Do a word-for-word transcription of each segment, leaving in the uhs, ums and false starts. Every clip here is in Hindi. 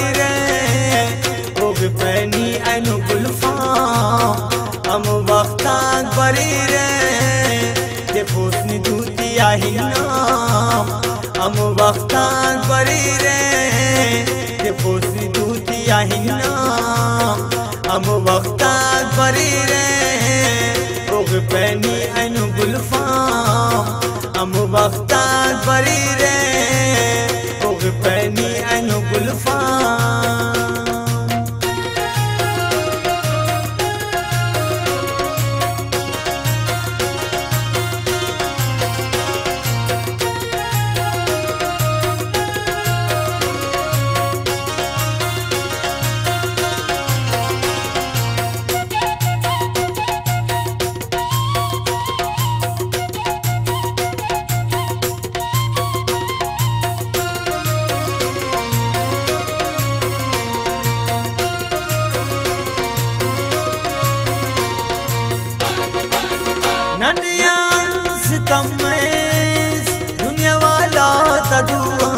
रे ओग पैनी अनु गुल्फा हम वक्ताक बरी रे ते फोसनी दूती आही नाम हम वक्ताक बरी रे ते फोसनी दूती आही नाम हम वक्ताक बरी रे ओग पैनी अनु गुल्फा हम वक्ताक बरी रे ओग पैनी अनु गुल्फा दुनिया वाला तदुआ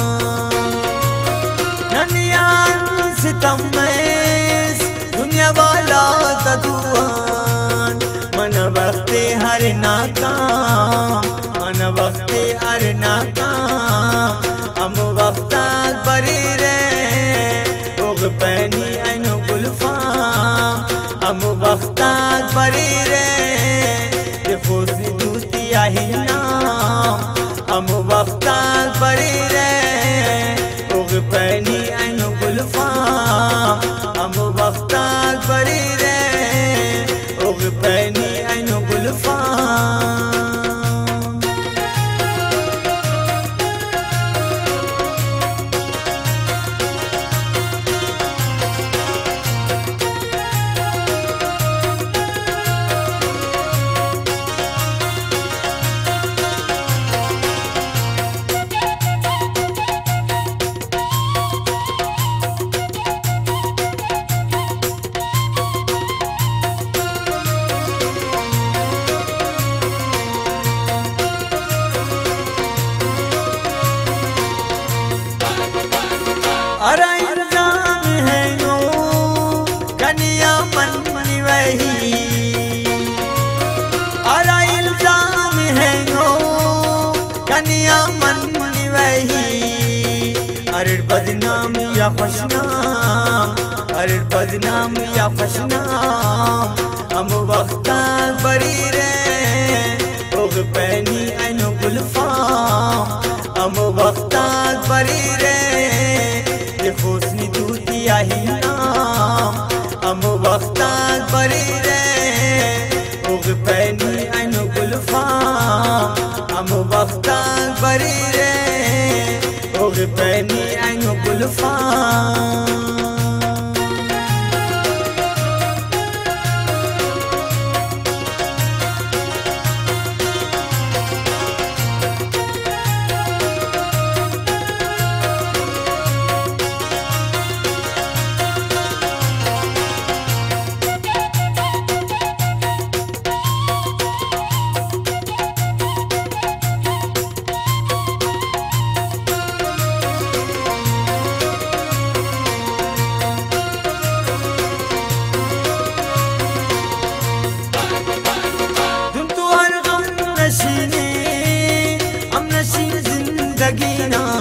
ननिया सितम में दुनिया वाला तदुआ मन वक्ते हर नाकाम मन वक्ते हर नाकाम हम वक्ताक बरी रे ओग पैनी अनु गुल्फा हम वक्ताक बरी रे ते फोसी आही नाम हम वक्ताक बरी रे ओग पैनी अनु गुल्फा हम वक्ताक बरी रे ओग पैनी अनु गुल्फा अरे इल्जाम है यो कनिया मन वही अरे इल्जाम है यो कनिया मन वही अरे बदनाम या खुशनाम अरे बदनाम या खुशनाम हम वक्ताक बरी रे ओग पैनी अनु गुल्फा हम वक्ताक बरी रे ते फोसनी दूती आही नाम हम वक्ताक बरी रे ओग पैनी अनु गुल्फा हम वक्ताक बरी रे ओग पैनी अनु गुल्फा हम नशी जिंदगी ना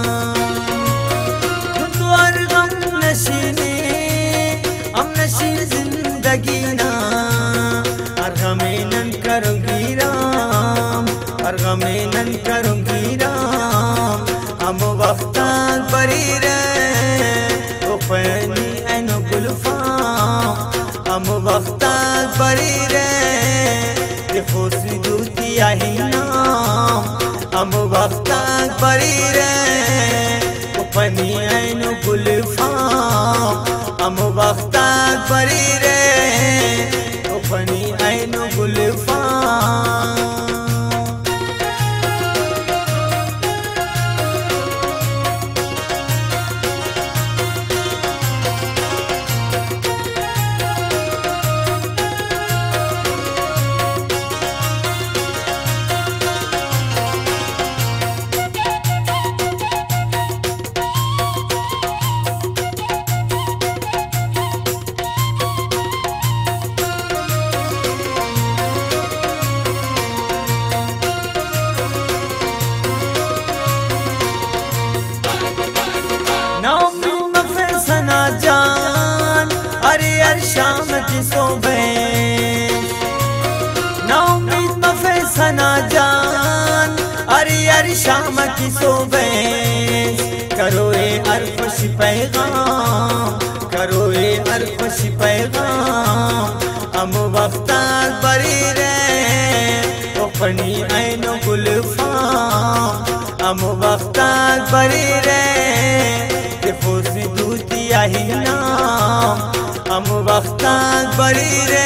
तुम गम नशीने हम नशी जिंदगी ना हर गमे नन करूंगी राम हर गमे नन करूंगी राम हम वक्ताक बरी रे ओ पैनी अनु गुल्फा हम वक्ताक बरी रे ते फोसी दूती आही नाम हम वक्ताक बरी रे ओ पैनी अनु गुल्फा हम वक्ताक बरी रे शाम की सोबह करो ए अरफश पैगाम, करो ए अरफश पैगाम। हम वफ्तार बरी रे अपनी ऐनो गुलफाम, हम वफ्तार बरी रे फोसी दूती आही नाम। हम वफ्तार बरी रे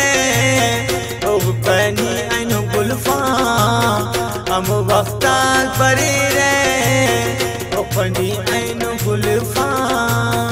अपनी ऐनो गुलफाम, हम वफ्तार बरी रे अपनी ऐनो गुलफाम।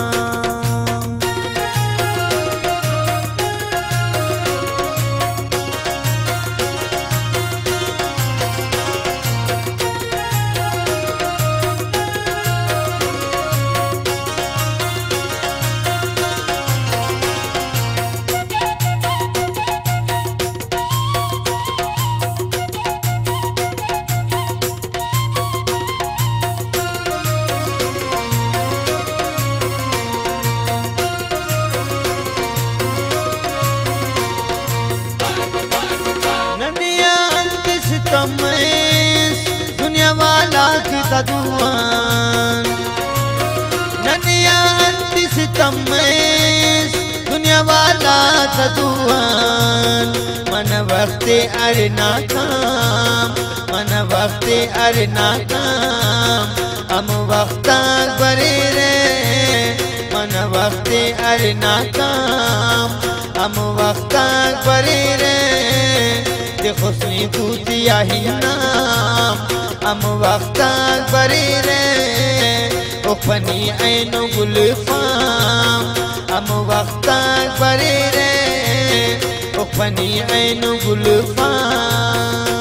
दुनिया वाला की तदुआन ननिया अंति सितम में दुनिया वाला तदुआन। मन वक्ते अरे नाकाम, मन वक्ते अरे नाकाम। हम वक्ता बरे रे मन वक्ते अरे नाकाम, हम वक्ता बरे रे खुशी दूतिया ही नाम। हम वक्ता बरी रे अपनी ऐनो गुलफाम, हम वक्ता बरी रे अपनी ऐनो गुलफाम।